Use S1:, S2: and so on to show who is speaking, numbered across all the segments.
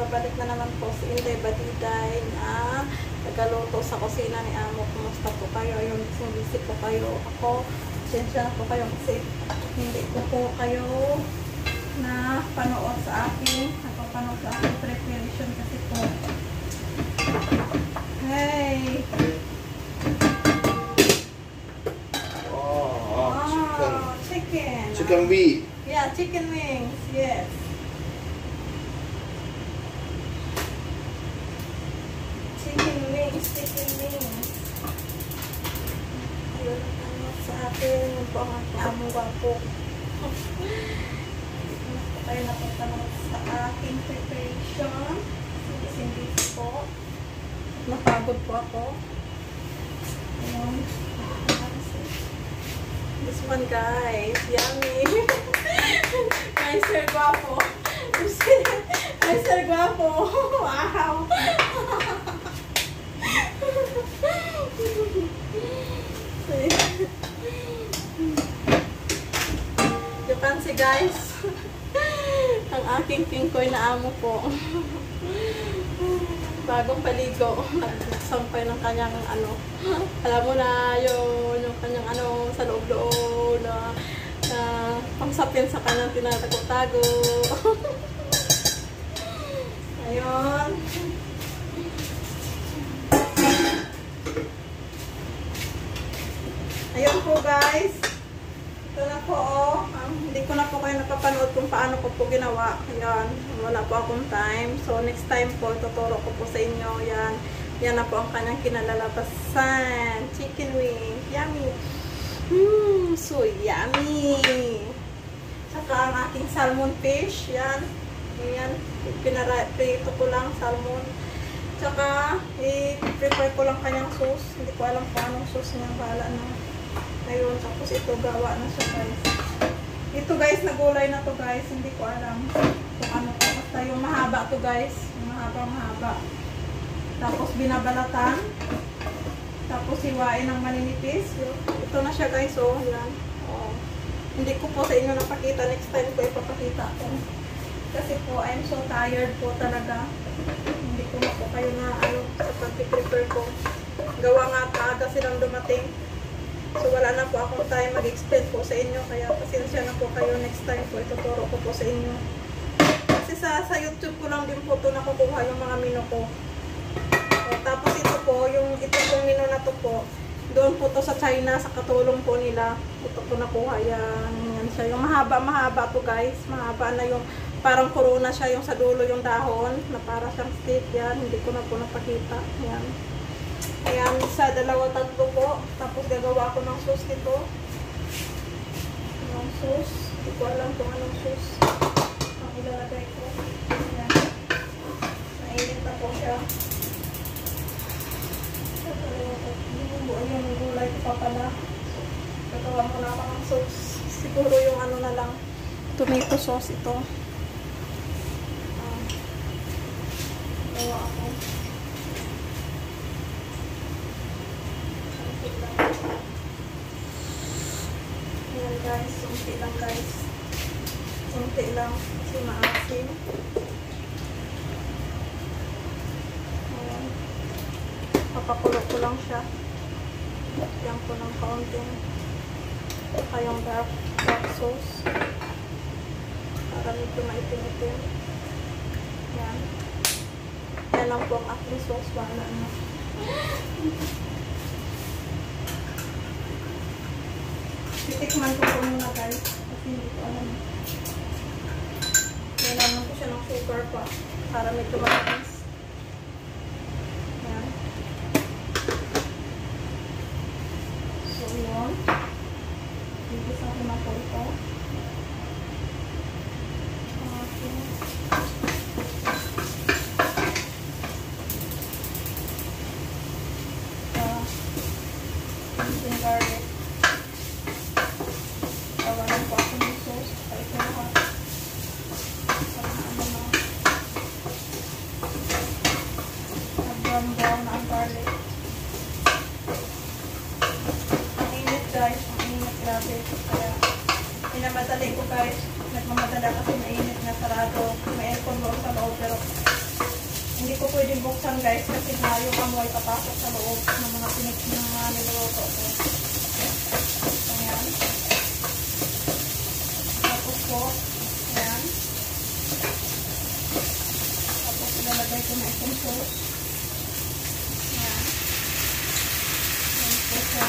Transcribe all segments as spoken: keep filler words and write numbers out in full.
S1: nagbabalik na naman po si Inday Badiday na nagaluto sa kusina ni Amo. Kumusta po kayo? Yung sumisip po kayo. Ako, sensya na po kayo kasi hindi ko po kayo na panood sa akin. Napapanood sa akin preparation kasi po. Hey!
S2: Oh, oh, chicken.
S1: Oh, chicken.
S2: Chicken wing.
S1: Yeah, chicken wings. Yes. Chicken wings, chicken wings. Ayun, ano sa akin. Yun po ang aking amo po. Tayo napagtanong sa aking preparation. Sindis-sindis po. Napagod po ako. Ayun. This one, guys. Yummy. My sir guapo. My sir guapo. Wow. You can see, guys. Ang aking pingkoy na amo po. Bagong paligo. Nagsampay ng kanyang ano. Alam mo na yung, yung kanyang ano sa loob-loob na, na pangsapin sa kanyang tinatago-tago. Ayun. Ayun po, guys. Ito na po, oh. Um, hindi ko na po kayo napapanood kung paano ko po ginawa. Ayan. Wala po akong time. So, next time po, tuturo ko po sa inyo. Yan. Yan na po ang kanyang kinalalabasan. Chicken wing. Yummy. Mmm, so yummy. Saka ang ating salmon fish. Yan. Yan. Pinarito ko lang salmon. Saka, i-prepare ko lang kanyang sauce. Hindi ko alam kung anong sauce niya. Bahala na. Ayun, tapos ito gawa na siya, guys. Ito, guys, nagulay na to, guys. Hindi ko alam kung ano to. Basta yung mahaba to, guys. Yung mahaba, mahaba. Tapos binabalatan. Tapos hiwain ng maninipis. Ito na siya, guys. Oh, yan. Oh. Hindi ko po sa inyo napakita. Next time ko ipapakita ko. Kasi po, I'm so tired po talaga. Hindi ko na po kayo na ano, sa pag-prepare ko. Gawa nga maaga silang dumating. So, wala na po akong time mag-explain po sa inyo. Kaya, pasensya na po kayo. Next time po, ituturo ko po sa inyo. Kasi sa, sa YouTube ko lang din po ito nakukuha yung mga menu ko. So, tapos ito po, yung ito pong menu na to po, doon po to sa China, sa katulong po nila. Ito po nakuha yan. Yan siya. Yung mahaba-mahaba to, guys. Mahaba na yung, parang corona siya yung sa dulo yung dahon, na para siyang stick. Yan. Hindi ko na po napakita. Yan. Ayan, sa dalawa, tatlo po. Tapos gagawa ako ng sauce nito. Anong sauce? Hindi ko alam kung anong sauce ang ilalagay ko. Ayan. Nainit na po siya. Yung gulay ko pa pala. Gagawa muna ako ng sauce. Siguro yung ano na lang. Tomato sauce ito. Uh, gawa ako. Ayan, guys, sunti lang, guys. Sunti lang kasi maasim. Ayan. Papakulo ko lang siya. Lagyan ko ng kaunting saka yung dark, dark sauce para medyo maitim-itim. Ayan. Yan lang po ang aking sauce. Wala na. Titikman ko po muna, guys. Kasi hindi ko alam. Kailangan ko siya ng sugar pa para medyo matamis. Ayan. So, yun. Bibisa ko na po ito. Okay. Uh, yung garlic. Tawanan po ako ng sauce. Kaya ito lahat. Para ano na. Nag-brown-brown na ang garlic. Ang init, guys. Ang init, grabe. Kaya, pinamadali ko, guys. Nagmamadala kasi mainit na sarado. May aircon doon sa loob. Pero, hindi ko pwedeng buksan guys kasi nga yung amoy papasok sa loob ng mga pinik ng mga niluluto ko. Ayan. Tapos po, ayan. Tapos ilalagay ko na itong sauce. Ayan. Ayan po siya.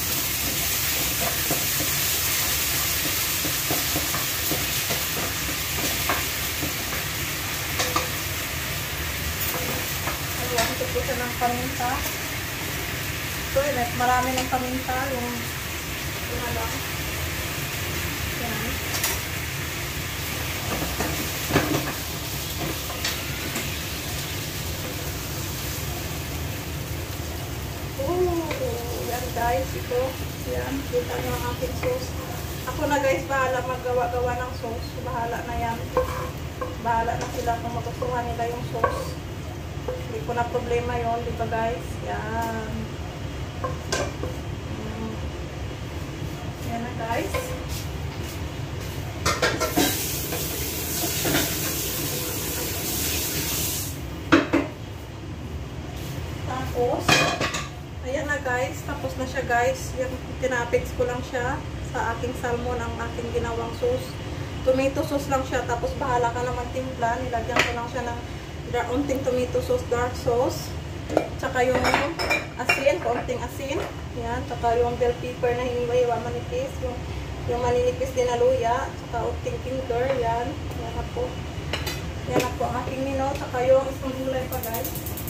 S1: Haluan ko siya ng paminta. So, marami ng paminta. Yung yung ano. Yan. Oh, yan guys. Ito. Yan. Kita nyo ang aking sauce. Ako na guys, bahala maggawa-gawa ng sauce. Bahala na yan. Bahala na sila kung magustuhan nila yung sauce. Hindi ko na problema yon, di ba guys? Yan. Mm. Yan na guys. Tapos, ayan na guys. Tapos na siya guys. Yan, tinapix ko lang siya sa aking salmon ang aking ginawang sauce. Tomato sauce lang siya. Tapos bahala ka naman timpla. Nilagyan ko lang siya ng unting tomato sauce, dark sauce. Tsaka yung asin, konting asin. Yan. Tsaka yung bell pepper na hiniwa-hiwa manipis. Yung, yung maninipis din na luya. Tsaka unting ginger. Yan. Yan na po. Yan na po ang aking mino. Tsaka yung isang gulay pa guys.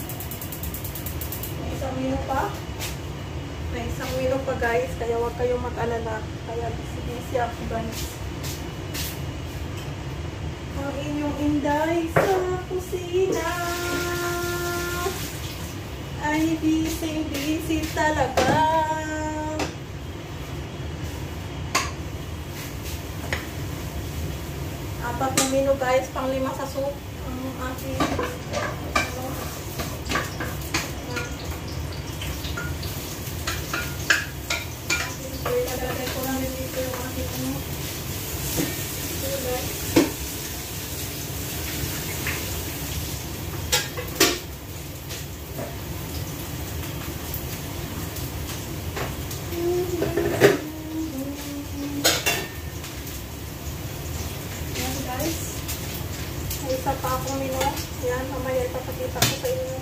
S1: May isang mino pa. May isang mino pa guys. Kaya huwag kayong mag-alala. Kaya busy-busy ako guys. Ang inyong inday sa kusina ay busy-busy talaga. Apat na menu guys, pang lima sa soup. Ang aking ano. Ilagay ko lang dito yung aking ano. Ito guys. Isa pa akong mino. Yan, mamaya ipapakita ko sa inyo.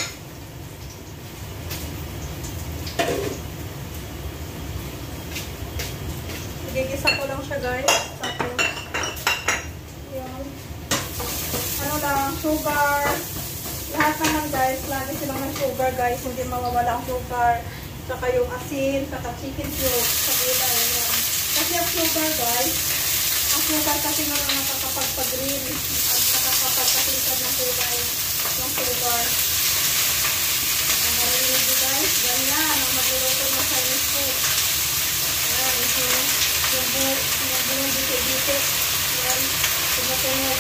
S1: Gigisa ko lang siya guys. Tapos, yan. Ano lang, sugar. Lahat naman guys, lagi silang ng sugar guys. Hindi mawawala ang sugar. Saka yung asin, saka chicken cube. Sa gulay, yan. Kasi ang sugar guys, ang sugar kasi nga nakakapagpag-green at nakakapagpagpagpag ng kulay ng sugar. Ang marinig nyo guys, ganyan ang magluluto ng Chinese food. Ayan, yung yung buong dito-dito. Ayan, tumutunog.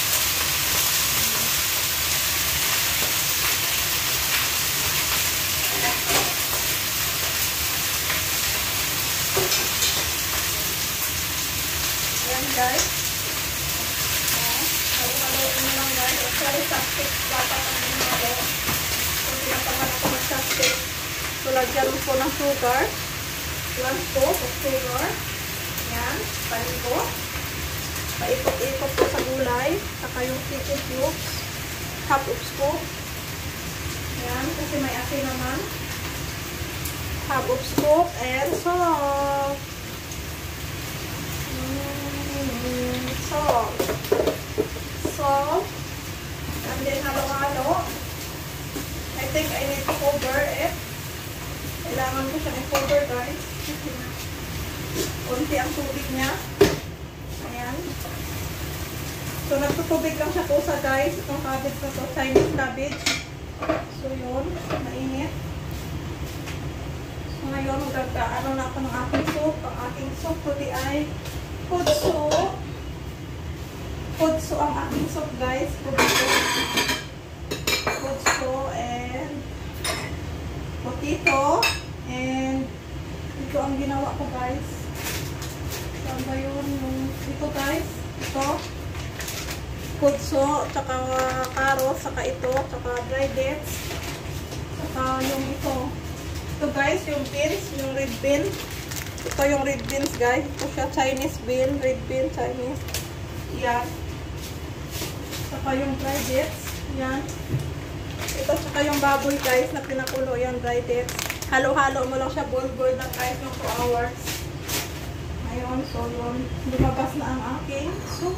S1: Ayan guys. Halo-haloin mo lang guys. Sorry, chopstick. Dapat ang halo. So, pinapangat ako ng chopstick. So, lagyan mo po ng sugar. One scoop of sugar. Ayan. Palikot. Paikot-ikot po sa gulay. Saka yung chicken cubes. Half of scoop. Ayan. Kasi may asin naman. Half of scoop. And salt. Salt. Salt. And then halo-halo. I think I need to cover it. Kailangan ko siyang i-cover guys. Kunti ang tubig niya. Ayan. So nagtutubig lang siya po sa guys. Itong cabbage na to. Chinese cabbage. So yun. Mainit. So ngayon magkakaano na ako ng aking soup. Ang aking soup kundi ay Putso. Putso ang aking soup guys. Putso. Putso and potato. And ito ang ginawa ko guys. Saan ba yun? Yung, ito guys. Ito. kudso, tsaka carrots, tsaka ito, tsaka dry dates, tsaka yung ito. Ito guys, yung beans, yung red bean. Ito yung red beans guys. Ito siya, Chinese bean, red bean, Chinese. Yan. Tsaka yung dry dates. Yan. Ito tsaka yung baboy guys na pinakulo. Yan, dry dates. Halo-halo mo lang siya, boil-boil lang guys ng two hours. Ayun, so yun. Lumabas na ang aking soup.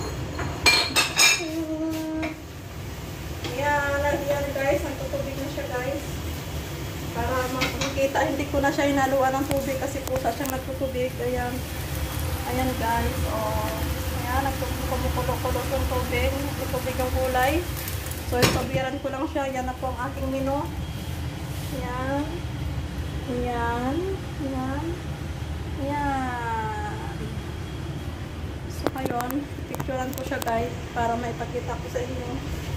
S1: Yan, yan guys. Nagtutubig na siya guys. Para makikita, hindi ko na siya inaluan ng tubig kasi pusa siya nagtutubig. Ayan. Ayan guys. O, ayan, nagkumukulo-kulo ng tubig. Nagtutubig ang kulay. So, itubiran ko lang siya. Yan na po ang aking menu. Ayan. Ayan. Ayan. Ayan. So, ngayon, picturean ko siya guys para maipakita ko sa inyo.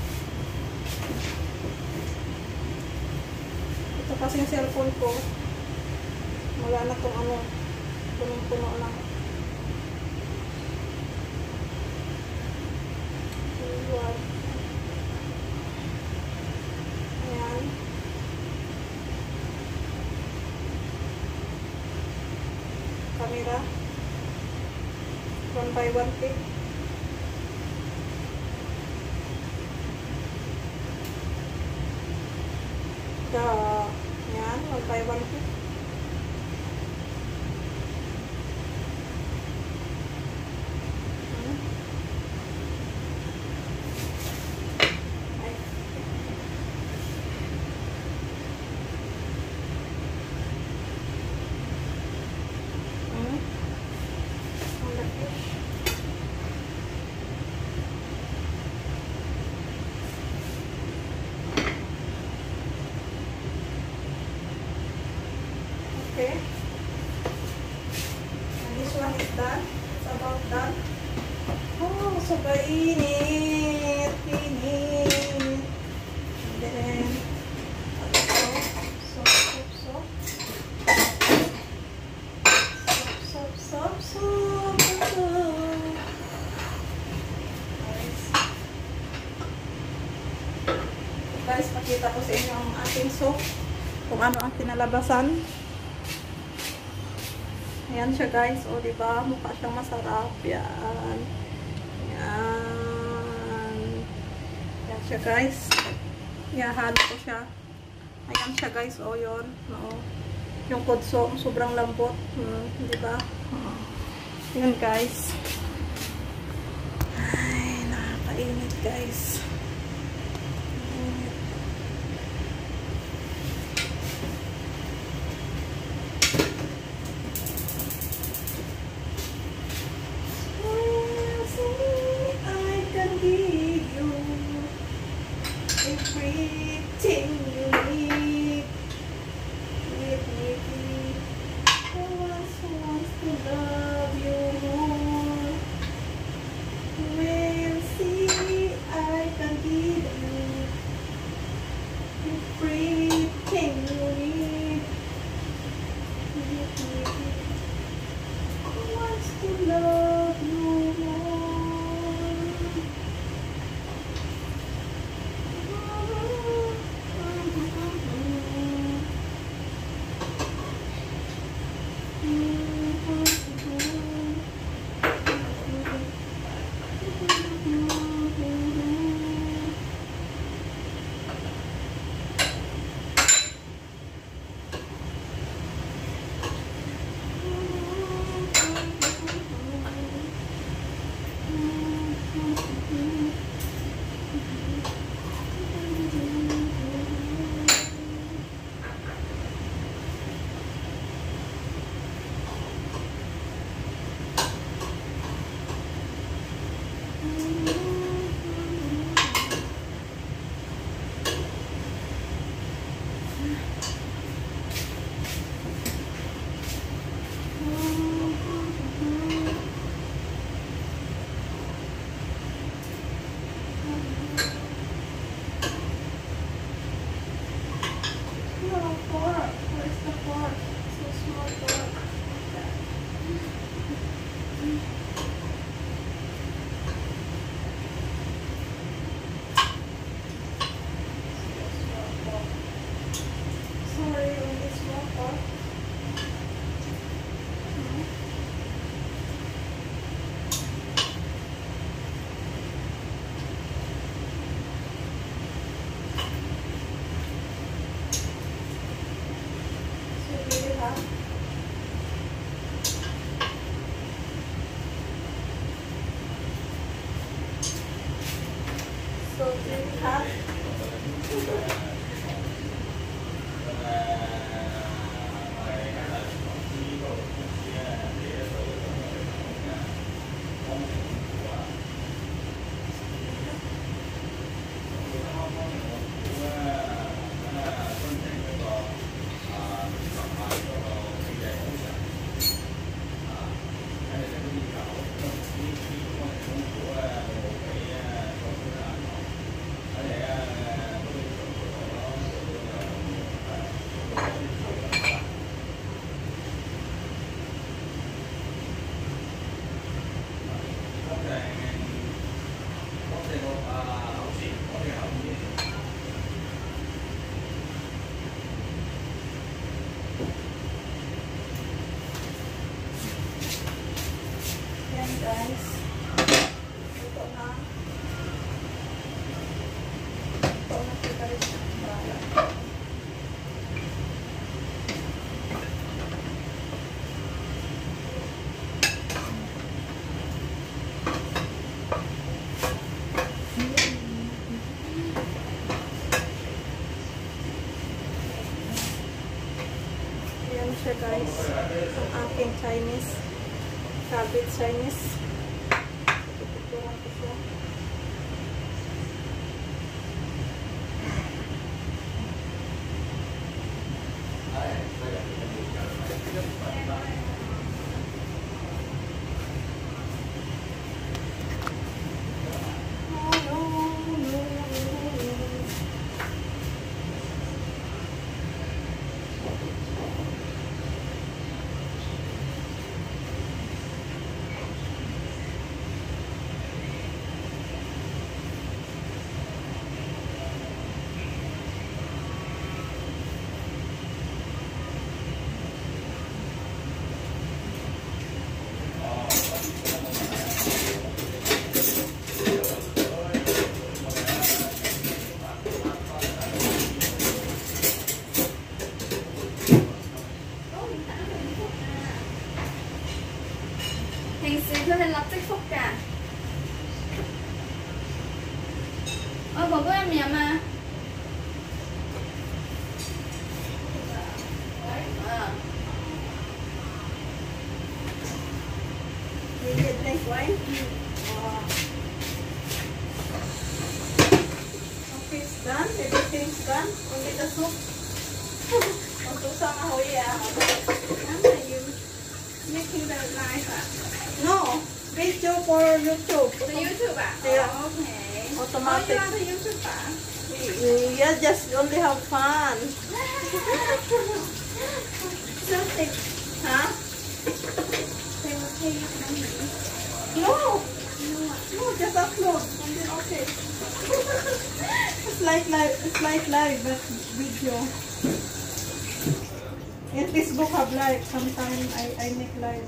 S1: Ito kasi yung cellphone ko. Wala na itong ano, punong-puno na. Ayan. Ayan. Camera. One by one click. The, yan, one by one click. Hmm. Ay. Hmm. Ang laki. Okay. And this one is done. It's about done. Oh, so kainit. Init. And then, soap, soap, soap, soap, soap, soap, soap. Guys. Guys, pakita ko sa inyo ang ating soap. Kung ano ang kinalabasan. Ayan siya guys, o diba? Mukha siyang masarap. Yan. Yan. Yan siya guys. Ihahalo ko siya. Ayan siya guys, o yun. O. Yung kudso, sobrang lambot. Hmm, diba? O. Yun guys. Ay, nakakainit guys. Init. Everything you need, with me, I was wants to love you more. We'll see, I can salty, hot. Yan guys. Ito na. Ito na kita rin sa bala. Yan siya guys. Ang aking Chinese. Cabbage Chinese. Tututuran ko siya.
S3: 平時佢係立即覆㗎。我哥哥飲唔飲啊？啊！
S1: You need drink wine? Oh. Okay, it's done. Everything's done. Only the soup. Untuk sama Hoi ya.
S3: Ano you making the live ah?
S1: No, video for YouTube.
S3: The YouTube ah?
S1: Yeah.
S3: Oh, okay.
S1: Automatic.
S3: Oh, you want the YouTube ah?
S1: Yeah, just only have fun.
S3: Something.
S1: Huh?
S3: They will pay you money.
S1: No,
S3: No ah.
S1: no, just upload. And then okay. It's like live. It's like live, but video. In Facebook have live. Sometimes I I make live.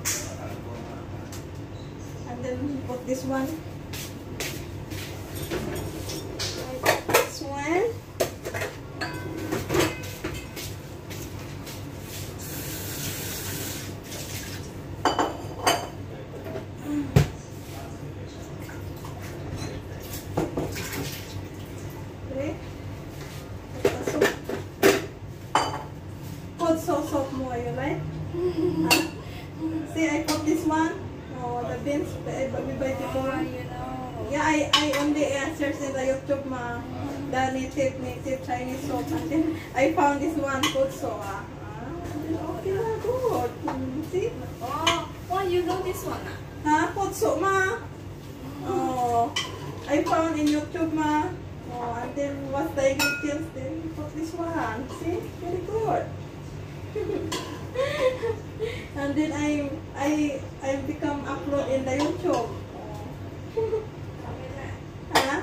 S1: And then put this one. I put this one. Okay. So, put so soap more, you like? Huh? See, I put this one. Oh, the beans, the
S3: Oh,
S1: vegetable.
S3: you know.
S1: Yeah, I, I only uh, searched in the YouTube ma, the native, native Chinese soap. And then I found this one, good so. Ah, okay na, good. Mm, see?
S3: Oh, oh, you know this one ah?
S1: Ha, good so ma. Oh, I found in YouTube ma. Oh, and then what's the ingredients? Then put this one. See? Very good. And then I I I become upload in the YouTube. Huh?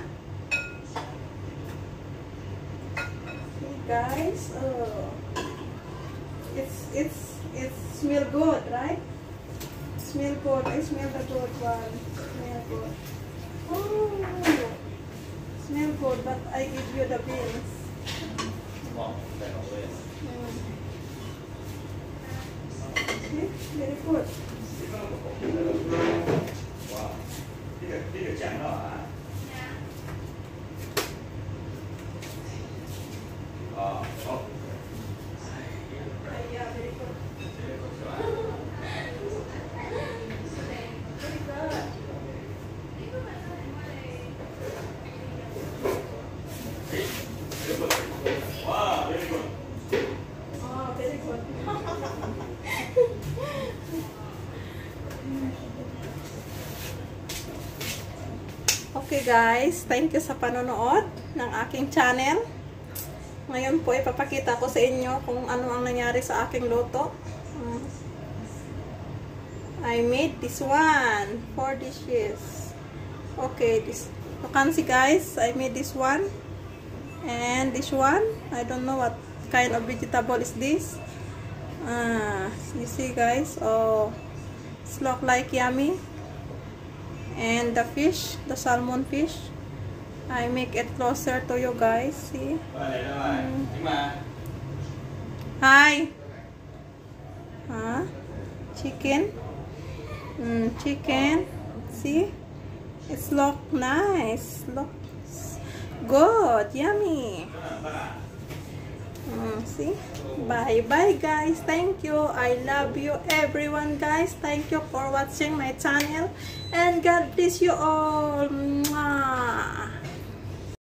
S1: See guys, oh, it's it's it's smell good, right? Smell good. I smell the good one. Smell good. Oh, smell good. But I give you the beans. Mm. See? Very good. Okay guys, thank you sa panonood ng aking channel. Ngayon po ipapakita ko sa inyo kung ano ang nangyari sa aking luto. Hmm. I made this one, four dishes. Okay, this you can see guys, I made this one and this one. I don't know what kind of vegetable is this. Ah, you see guys, oh, it's look like yummy. And the fish, the salmon fish, I make it closer to you guys. See? Mm. Hi. Huh? Chicken. Mm, chicken. See? It's look nice. Looks good. Yummy. Mm, see? Bye bye guys. Thank you. I love you everyone guys. Thank you for watching my channel. And God bless you all. Mwah.